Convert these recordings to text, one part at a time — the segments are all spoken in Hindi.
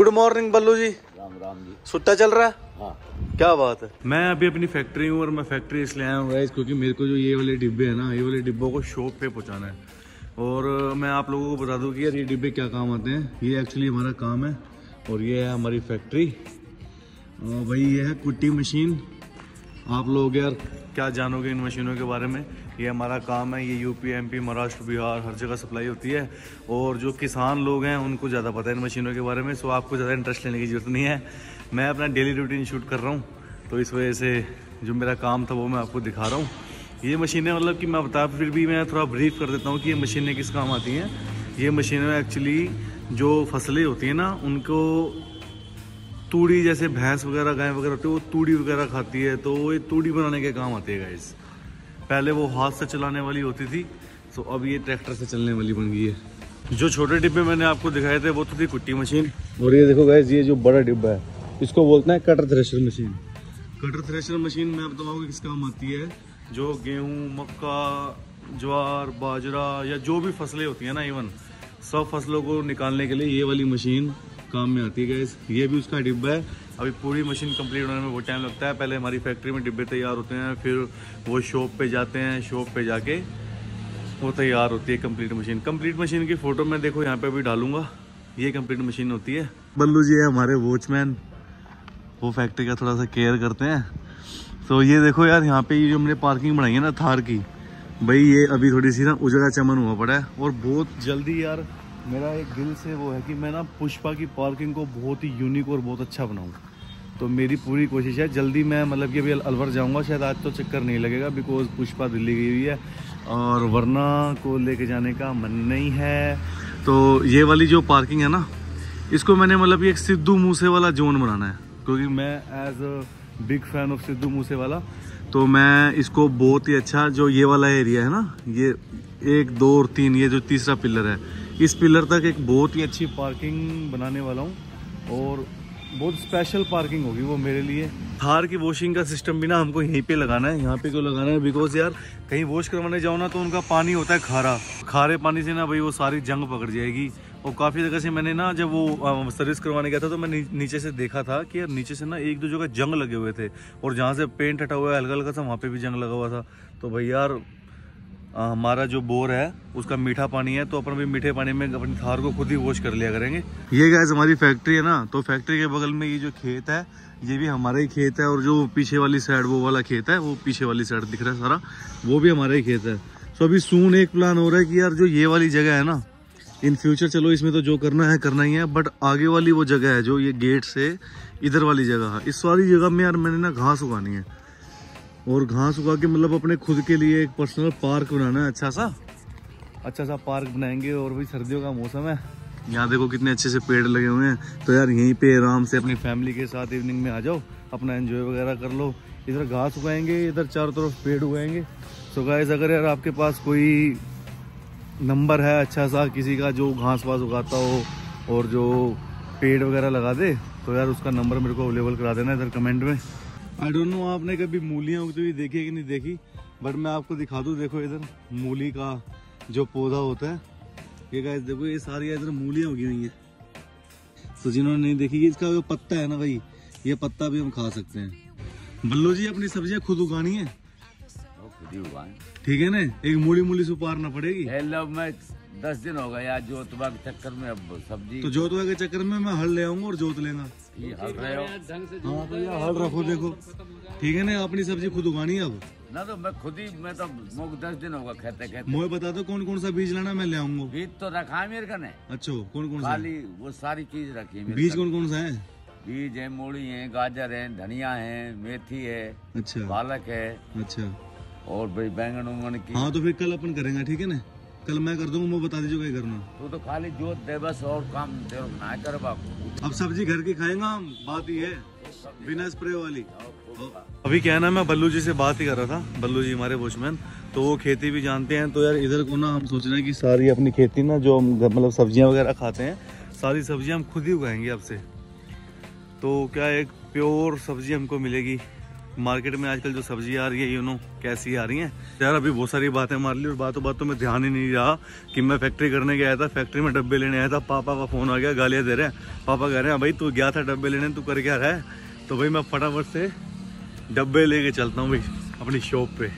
मॉर्निंग बल्लू जी। राम राम जी। सुट्टा चल रहा है? हाँ। क्या बात है। मैं अभी अपनी फैक्ट्री हूँ और मैं फैक्ट्री इसलिए आया हूँ गाइस क्योंकि मेरे को जो ये वाले डिब्बे हैं ना, ये वाले डिब्बों को शॉप पे पहुँचाना है। और मैं आप लोगों को बता दूँ कि यार ये डिब्बे क्या काम आते हैं। ये एक्चुअली हमारा काम है और ये है हमारी फैक्ट्री। भाई ये है कुट्टी मशीन। आप लोग यार क्या जानोगे इन मशीनों के बारे में। ये हमारा काम है। ये यूपी, एमपी, महाराष्ट्र, बिहार हर जगह सप्लाई होती है। और जो किसान लोग हैं उनको ज़्यादा पता है इन मशीनों के बारे में, सो आपको ज़्यादा इंटरेस्ट लेने की ज़रूरत नहीं है। मैं अपना डेली रूटीन शूट कर रहा हूँ, तो इस वजह से जो मेरा काम था वो मैं आपको दिखा रहा हूँ। ये मशीनें मतलब कि मैं बता फिर भी मैं थोड़ा ब्रीफ कर देता हूँ कि ये मशीनें किस काम आती हैं। ये मशीनें एक्चुअली जो फसलें होती हैं ना, उनको तूड़ी, जैसे भैंस वगैरह, गाय वगैरह होती है, वो तूड़ी वगैरह खाती है, तो ये तूड़ी बनाने के काम आती है गाइस। पहले वो हाथ से चलाने वाली होती थी, तो अब ये ट्रैक्टर से चलने वाली बन गई है। जो छोटे डिब्बे मैंने आपको दिखाए थे वो तो थी कुट्टी मशीन। और ये देखो गाइस, ये जो बड़ा डिब्बा है इसको बोलते हैं cutter thresher machine. Cutter thresher machine मैं बताऊँगा किस काम आती है। जो गेहूँ, मक्का, ज्वार, बाजरा या जो भी फसलें होती हैं ना, इवन सब फसलों को निकालने के लिए ये वाली मशीन काम में आती है गाइस। ये भी उसका डिब्बा है। अभी पूरी मशीन कंप्लीट होने में बहुत टाइम लगता है। पहले हमारी फैक्ट्री में डिब्बे तैयार होते हैं, फिर वो शॉप पे जाते हैं, शॉप पे जाके वो तैयार होती है कंप्लीट मशीन। कंप्लीट मशीन की फ़ोटो मैं देखो यहाँ पे भी डालूंगा। ये कंप्लीट मशीन होती है। बल्लू जी है हमारे वॉचमैन, वो फैक्ट्री का थोड़ा सा केयर करते हैं। तो ये देखो यार, यहाँ पे ये जो हमने पार्किंग बनाई है ना थार की, भाई ये अभी थोड़ी सी ना उजड़ा चमन हुआ पड़ा है। और बहुत जल्दी यार मेरा एक दिल से वो है कि मैं ना पुष्पा की पार्किंग को बहुत ही यूनिक और बहुत अच्छा बनाऊं। तो मेरी पूरी कोशिश है जल्दी मैं मतलब कि अभी अलवर जाऊंगा, शायद आज तो चक्कर नहीं लगेगा बिकॉज पुष्पा दिल्ली गई हुई है और वरना को लेके जाने का मन नहीं है। तो ये वाली जो पार्किंग है ना, इसको मैंने मतलब एक सिद्धू मूसेवाला जोन बनाना है, क्योंकि मैं as a big fan of Sidhu Moosewala. तो मैं इसको बहुत ही अच्छा, जो ये वाला एरिया है ना, ये 1, 2 और 3, ये जो तीसरा पिलर है, इस पिलर तक एक बहुत ही अच्छी पार्किंग बनाने वाला हूँ। और बहुत स्पेशल पार्किंग होगी वो मेरे लिए। थार की वॉशिंग का सिस्टम भी ना हमको यहीं पे लगाना है। यहाँ पे क्यों लगाना है, बिकॉज यार कहीं वॉश करवाने जाओ ना तो उनका पानी होता है खारा। खारे पानी से ना भाई वो सारी जंग पकड़ जाएगी। और काफ़ी जगह से मैंने ना जब वो सर्विस करवाने गया था तो मैं नीचे से देखा था कि यार नीचे से ना 1-2 जगह जंग लगे हुए थे, और जहाँ से पेंट हटा हुआ है हल्का हल्का सा वहाँ पे भी जंग लगा हुआ था। तो भाई यार हमारा जो बोर है उसका मीठा पानी है, तो अपन भी मीठे पानी में अपनी थार को खुद ही वॉश कर लिया करेंगे। ये गाइस हमारी फैक्ट्री है ना, तो फैक्ट्री के बगल में ये जो खेत है ये भी हमारा ही खेत है। और जो पीछे वाली साइड वो वाला खेत है, वो पीछे वाली साइड दिख रहा है सारा, वो भी हमारा ही खेत है। तो अभी सून एक प्लान हो रहा है कि यार जो ये वाली जगह है ना, इन फ्यूचर चलो इसमें तो जो करना है करना ही है, बट आगे वाली वो जगह है जो ये गेट से इधर वाली जगह है, इस वाली जगह में यार मैंने ना घास उगानी है। और घास उगा के मतलब अपने खुद के लिए एक पर्सनल पार्क बनाना है। अच्छा सा पार्क बनाएंगे। और वही सर्दियों का मौसम है, यहाँ देखो कितने अच्छे से पेड़ लगे हुए हैं। तो यार यहीं पे आराम से अपनी फैमिली के साथ इवनिंग में आ जाओ, अपना एंजॉय वगैरह कर लो। इधर घास उगाएंगे, इधर चारों तरफ पेड़ उगाएंगे। सो गाइस, अगर यार आपके पास कोई नंबर है अच्छा सा किसी का जो घास वास उगाता हो और जो पेड़ वगैरह लगा दे, तो यार उसका नंबर मेरे को अवेलेबल करा देना इधर कमेंट में। आई डोंट नो आपने कभी मूलियाँ उगती हुई देखी है कि नहीं देखी, बट मैं आपको दिखा दूँ। देखो इधर मूली का जो पौधा होता है, ये गाइस देखो ये सारी इधर मूलियाँ उगी हुई हैं। तो जिन्होंने नहीं देखी, इसका जो पत्ता है ना भाई, ये पत्ता भी हम खा सकते हैं। बल्लू जी अपनी सब्जियाँ खुद उगानी है, ठीक है ना। एक मूली से उपारना पड़ेगी। मैं 10 दिन हो गया यार जोतवा के चक्कर में, अब सब्जी तो जोतवा के चक्कर में मैं हल ले आऊंगा और जोत लेगा। ये हल रहे हो। हाँ भैया हल रखो, देखो ठीक है ना। अपनी सब्जी खुद उगानी है अब ना, तो मैं खुद ही, मैं तो 10 दिन होगा खेते। मुझे बता दो कौन कौन सा बीज लाना, मैं ले आऊंगा। बीज तो रखा है मेरे कने। अच्छा कौन कौन सा? खाली वो सारी चीज रखी है। बीज कौन कौन सा है? बीज है, मूली है, गाजर है, धनिया है, मेथी है, अच्छा पालक है, अच्छा और भाई बैंगन उंगन की। हाँ तो फिर कल अपन करेंगे, ठीक है ना। कल मैं कर दूंगा, मैं बता दीजिए क्या करना। तो खाली जोत दे बस, और काम ना कर बाबू। अब सब्जी घर की खाएंगे हम, बात ही है बिना स्प्रे वाली। अभी क्या है ना, मैं बल्लू जी से बात ही कर रहा था। बल्लू जी हमारे वॉचमैन, तो वो खेती भी जानते हैं। तो यार इधर को ना हम सोच रहे हैं कि सारी अपनी खेती ना जो हम मतलब सब्जियां वगैरह खाते हैं, सारी सब्जियां हम खुद ही उगाएंगे अब से। तो क्या एक प्योर सब्जी हमको मिलेगी मार्केट में आजकल जो सब्जी आ रही है यू नो कैसी आ रही है यार। अभी बहुत सारी बातें मार ली और बातों में ध्यान ही नहीं रहा कि मैं फैक्ट्री करने गया था। फैक्ट्री में डब्बे लेने आया था, पापा का फोन आ गया, गालियां दे रहे हैं। पापा कह रहे हैं भाई तू गया था डब्बे लेने, तू कर क्या रहा है? तो भाई मैं फटाफट से डब्बे लेके चलता हूँ भाई अपनी शॉप पे।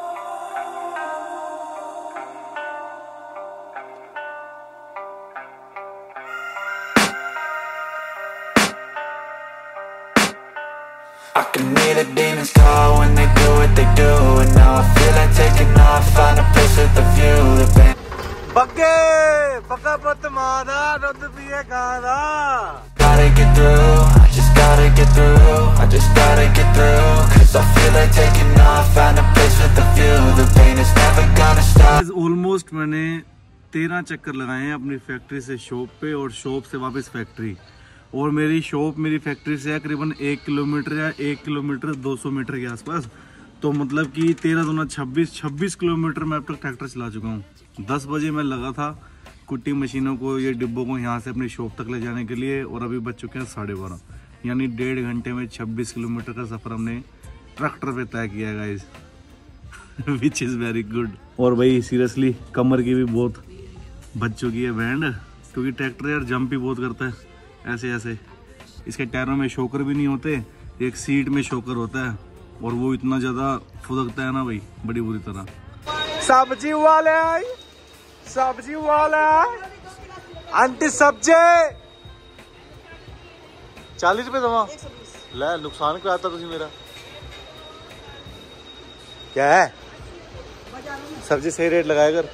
I can hear the demons call when they do what they do, and now I feel like taking off, find a place with a view. The pain. बग्गे पक्का पत मादा दूध पिए गादा। Gotta get through, I just gotta get through, I just gotta get through, 'cause I feel like taking off, find a place with a view. The pain is never gonna stop. Almost मैंने 13 चक्कर लगाए हैं अपनी फैक्ट्री से शॉप पे और शॉप से वापस फैक्ट्री। और मेरी शॉप मेरी फैक्ट्री से है करीबन 1 किलोमीटर या 1 किलोमीटर 200 मीटर के आसपास। तो मतलब कि 13 दूना 26 किलोमीटर मैं अब तक ट्रैक्टर चला चुका हूँ। 10 बजे मैं लगा था कुट्टी मशीनों को, ये डिब्बों को यहाँ से अपनी शॉप तक ले जाने के लिए, और अभी बज चुके हैं 12:30, यानी 1.5 घंटे में 26 किलोमीटर का सफ़र हमने ट्रैक्टर पे तय किया guys, which is very good. और भाई सीरियसली कमर की भी बहुत बच चुकी है बैंड, क्योंकि ट्रैक्टर यार जंप भी बहुत करता है ऐसे ऐसे। इसके टायरों में शोकर भी नहीं होते, एक सीट में शोकर होता है और वो इतना ज़्यादा फुदकता है ना भाई, बड़ी बुरी तरह। सब्जी वाले आई, सब्जी वाला आंटी सब्जी 40 रुपए दवा ले, नुकसान कराता तुझे मेरा। क्या है सब्जी सही रेट लगाया कर।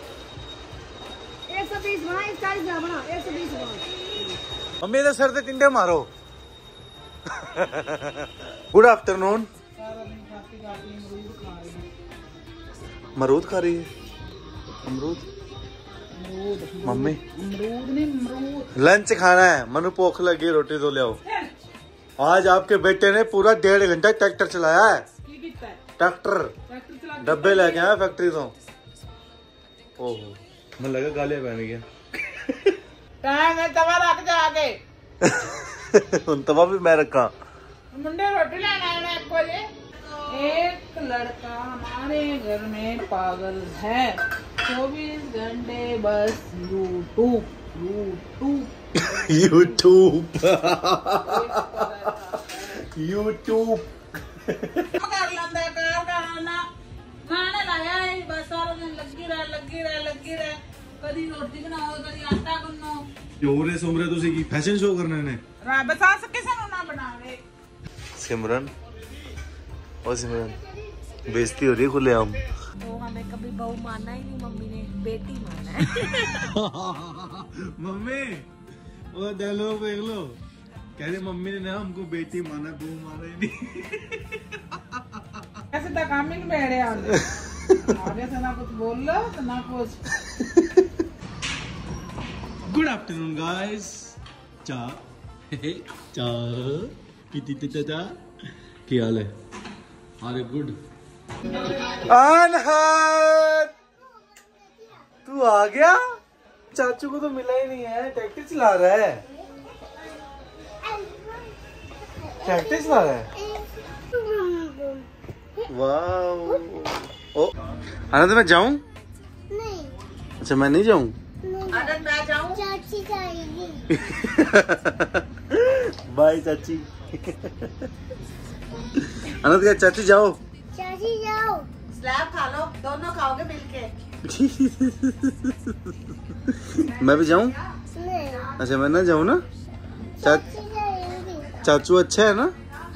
120 बना, 40 बना, 120 बना। मम्मी तो सर से टिंडे मारो। Good afternoon. मरूद खा रही है? अमरूद मम्मी लंच खाना है, मनु भूख लगी, रोटी तो ले आओ। आज आपके बेटे ने पूरा 1.5 घंटा ट्रैक्टर चलाया है। ट्रैक्टर डब्बे लेके आया फैक्ट्री तो। ओहो मैं लगा गालियां पहन गया। तवा रख जा आगे। तवा भी मैं रखा। मुंडे रोटी लेना है 1 बजे। एक लड़का हमारे घर में पागल है, 24 घंटे बस यूट्यूब कर लेंदा खाना लाया है, बस सारा दिन लगी रहे कदी रोटी बनाओ कदी आटा गुन्नो। जोरे सुमरे तुसी की फैशन शो करना है रब सास किसे ना बनावे। सिमरन और सिमरन बेइज्जती हो रही है खुलेआम। तो हमें कभी बहू मानना ही नहीं, मम्मी ने बेटी माना है। मम्मी वो डायलॉग देख लो, कह रही मम्मी ने ना हमको बेटी माना, बहू माना ही नहीं। ऐसे तो काम ही नहीं बैठे आगे से ना कुछ बोल लो तो ना कुछ। Good afternoon guys. चा क्या हाल है? अरे गुड। अनहद तू आ गया? चाचू को तो मिला ही नहीं है, ट्रैक्टर चला रहा है। ट्रैक्टर चला रहा है, वाह। ओ अनहद मैं जाऊं? नहीं। अच्छा मैं नहीं जाऊं? आनंद मैं जाऊं? चाची जाएगी। बाय चाची। अनंत क्या चाची जाओ? चाची जाओ। स्लैब खा लो, दोनों खाओगे मिलके। मैं भी जाऊं? नहीं। अच्छा मैं ना जाऊं ना? चाची जाएगी। चाचू अच्छा है ना?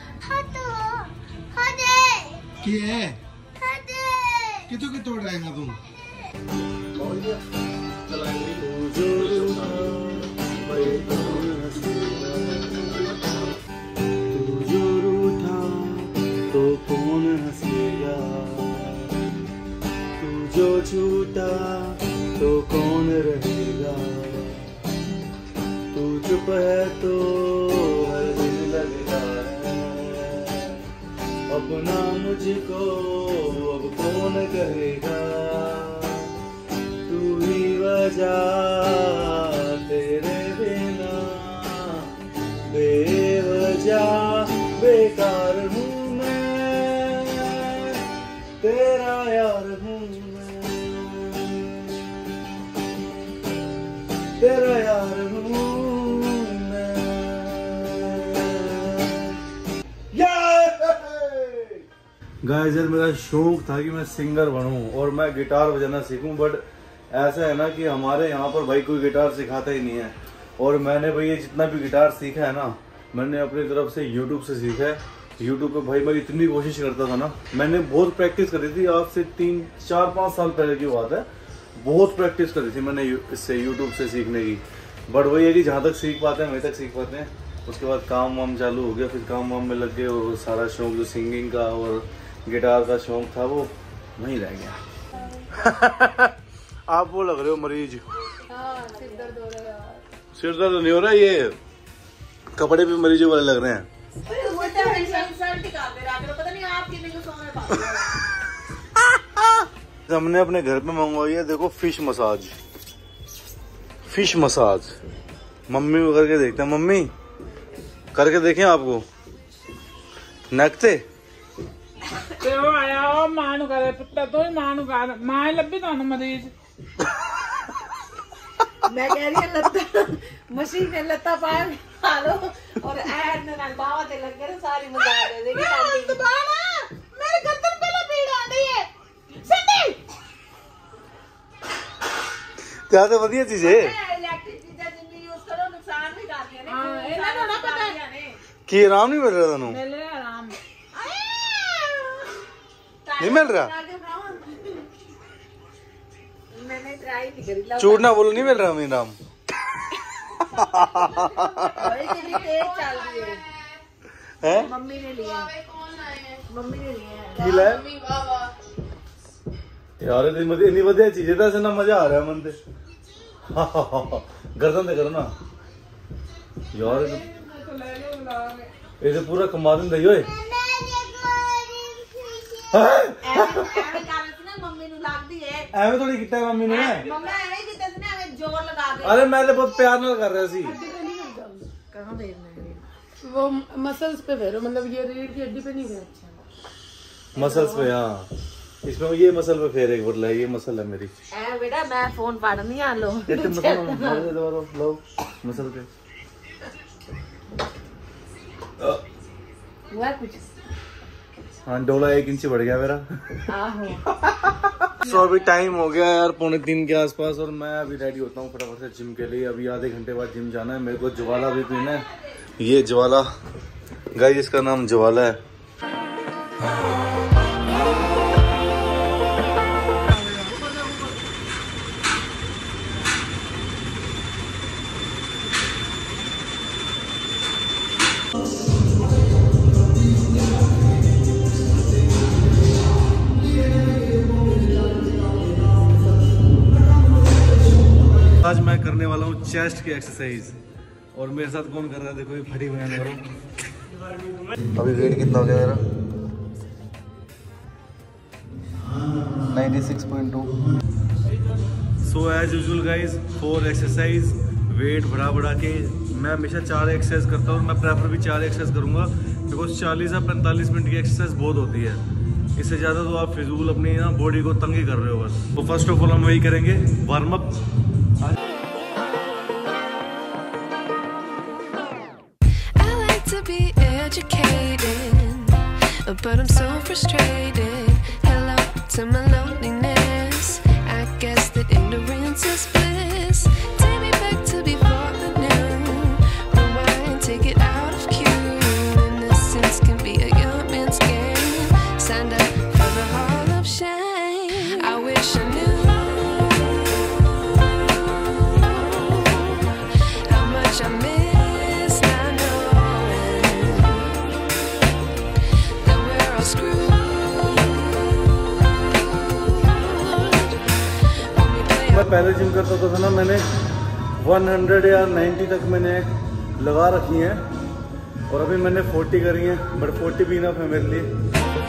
है कितो तोड़ रहेगा तुम? तो कौन हंसेगा, तू जो छूटा तो कौन रहेगा, तू चुप है तो हर दिल लगता है, अपना मुझको अब कौन कहेगा, तू ही वजह तेरे बिना बेवजह बेकार हूँ मैं, तेरा यार हूँ मैं। गाइस यार मेरा शौक था कि मैं सिंगर बनूं और मैं गिटार बजाना सीखूं, बट ऐसा है ना कि हमारे यहाँ पर भाई कोई गिटार सिखाता ही नहीं है। और मैंने भाई ये जितना भी गिटार सीखा है ना, मैंने अपनी तरफ से YouTube से सीखा है। YouTube पे भाई मैं इतनी कोशिश करता था ना, मैंने बहुत प्रैक्टिस करी थी, आज से 3-4-5 साल पहले की बात है। बहुत प्रैक्टिस करी थी मैंने इससे YouTube से सीखने की। बट वही है कि जहाँ तक सीख पाते हैं वहीं तक सीख पाते हैं। उसके बाद काम वाम चालू हो गया, फिर काम वाम में लग गए और सारा शौक जो सिंगिंग का और गिटार का शौक था वो वहीं रह गया। आप वो लग रहे हो मरीज। सिर दर्द हो रहा है। सिर दर्द नहीं हो रहा, ये कपड़े भी मरीजों वाले लग रहे हैं। हमने अपने घर पे मंगवाई है, देखो फिश मसाज। फिश मसाज मम्मी को करके देखते हैं। मम्मी करके देखें आपको नकते ते वो आया वो मानू करे पुत्ता तो ही मानू कर मां लब्बी तो मरीज। मैं कह रही हूं लत्ता मशीन में लत्ता पाए हालो और ऐड में बावा ते लग गए सारी मजा दे देगी आंटी को। मेरे गर्दन पे ना पीड़ आ रही है सिंधी। क्या तो बढ़िया चीज है। इलेक्ट्रिक चीजें जिंदगी यूज करो नुकसान भी करती है हां इन्हें तो ना पता है कि आराम नहीं मिल रहा था। मिल रहा आराम नहीं मिल रहा। मैंने ट्राई नहीं करी। चूड़ ना बोलो, नहीं मिल रहा मेरा आराम। भाई कितनी तेज चल रही है। हैं? मम्मी ने लिया। मम्मी ने लिया। की लाया? यार इतनी बढ़िया चीज है, ऐसे ना मजा आ रहा है मन से। गर्दन से करो ना यार, ये तो पूरा कमा दिन दई ओए। मम्मी नु लगदी है ਐਵੇਂ थोड़ी कितना मम्मी ने। मम्मा ਐਵੇਂ किते ने ਐਵੇਂ जोर लगा के। अरे मैं तो बहुत प्यार नाल कर रहा सी। कहां फेरना है वो मसल्स पे फेरो, मतलब ये रीढ़ की हड्डी पे नहीं फेरो। मसल्स पे। हाँ इसमें ये मसल पे फेर एक बार ले, ये मसल है मेरी। ए बेटा मैं फोन पढ़नी आ लो। ये मसल लो मसल पे हुआ कुछ। हाँ डोला 1 इंच बढ़ गया मेरा। आहो सो अभी टाइम हो गया यार 2:45 के आसपास और मैं अभी रेडी होता हूँ फटाफट से जिम के लिए। अभी आधे घंटे बाद जिम जाना है। मेरे को ज्वाला भी पीना है। ये ज्वाला गाइस, इसका नाम ज्वाला है। आज मैं करने वाला हूँ चेस्ट की एक्सरसाइज और मेरे साथ कौन कर रहा है देखो, ये फटी बनाने वाला। अभी वेट कितना हो गया मेरा? 96.2। So as usual guys 4 exercise weight बढ़ा के मैं हमेशा 4 एक्सरसाइज करता हूँ। मैं प्रेफर भी 4 एक्सरसाइज करूँगा बिकॉज 40 या 45 मिनट की एक्सरसाइज बहुत होती है। इससे ज़्यादा तो आप फिजूल अपनी ना बॉडी को तंग ही कर रहे हो बस। तो फर्स्ट ऑफ ऑल हम वही करेंगे warm up. But I'm so frustrated. Hello to my loneliness. I guess that ignorance is bliss. Take me back to before the new. Rewind, take it out of cue. Innocence can be a young man's game. Signed up for the hall of shame. I wish I knew how much I missed. I know मैं पहले जिम करता था ना, मैंने 100 या 90 तक मैंने लगा रखी हैं और अभी मैंने 40 करी हैं, बट 40 भी इनफ है मेरे लिए।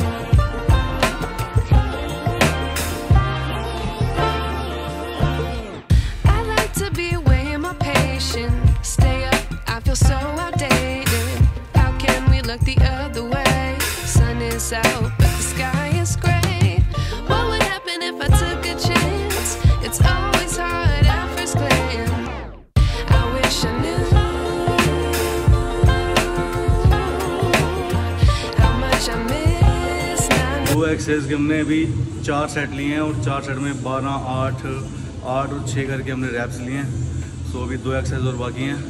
Out, but the sky is gray. What would happen if I took a chance? It's always hard at first glance. Exercise के हमने अभी 4 सेट लिए हैं और 4 सेट में 12, 8 और 6 करके हमने रैप्स लिए हैं। सो अभी 2 एक्सरसाइज और बाकी हैं।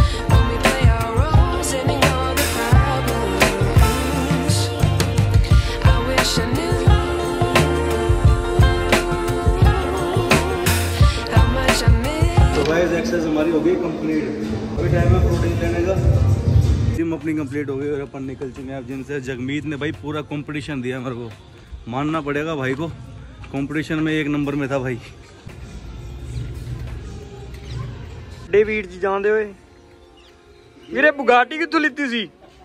तो गाइस एक्सरसाइज हमारी हो गई कंप्लीट। अभी टाइम है प्रोटीन लेने का। जिम अपनी कंप्लीट हो गई और अपन निकल चुके हैं अब जिम से। जगमीत ने भाई पूरा कंपटीशन दिया मेरे को, मानना पड़ेगा भाई को, कंपटीशन में 1 नंबर में था भाई। डेविड जी जानते हुए मेरे बुगाटी कितों लीती सी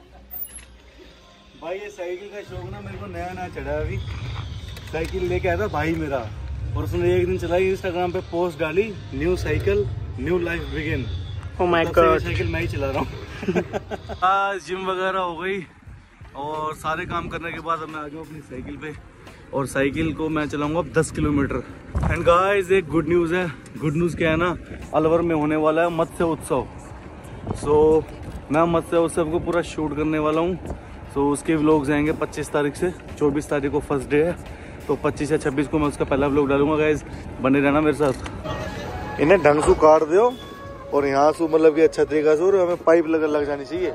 भाई? ये साइकिल का शौक ना मेरे को नया नया चढ़ा है। अभी साइकिल लेके आया था भाई मेरा, और उसने एक दिन चलाई, इंस्टाग्राम पे पोस्ट डाली, new cycle new life begin. Oh my god, cycle मैं ही चला रहा हूँ। आज जिम वगैरह हो गई और सारे काम करने के बाद अब मैं आ गया अपनी साइकिल पे, और साइकिल को मैं चलाऊंगा अब 10 किलोमीटर। एंड गाइस एक गुड न्यूज़ है। गुड न्यूज़ क्या है ना, अलवर में होने वाला है मत्स्य उत्सव। सो मैं मत्स्य उत्सव को पूरा शूट करने वाला हूँ। सो उसके व्लॉग्स आएंगे 25 तारीख से। 24 तारीख को फर्स्ट डे है, तो 25 या 26 को मैं उसका पहला व्लॉग डालूंगा। गाइस बने रहना मेरे साथ। इन्हें ढंग से काट दो और यहाँ से मतलब कि अच्छा तरीका से, और हमें पाइप लग जानी चाहिए।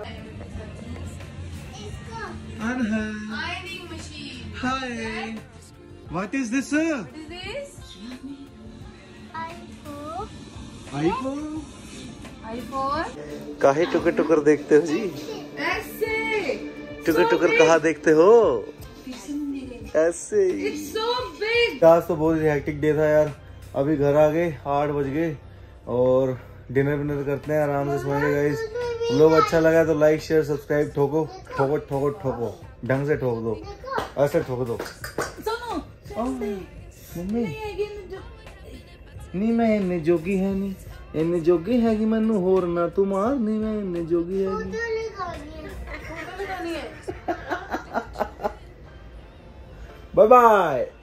Hi. What is this? iPhone. काहे टुकर टुकर देखते हो जी? ऐसे टुकर टुकर कहाँ देखते हो? ऐसे। It's so big. आज तो बहुत हेक्टिक डे था यार। अभी घर आ गए, 8 बज गए और डिनर विनर करते हैं, आराम से सोएंगे गाइस। लोग अच्छा लगा तो लाइक शेयर सब्सक्राइब ठोको ठोको ठोको ठोको, ढंग से ठोक दो, ऐसे ठोक दो। मम्मी नहीं मैं इन्ने जोगी है नहीं, इन्ने जोगी है कि मैनू होर ना तू मार, नहीं मैं इन्ने जोगी है नहीं। Bye bye.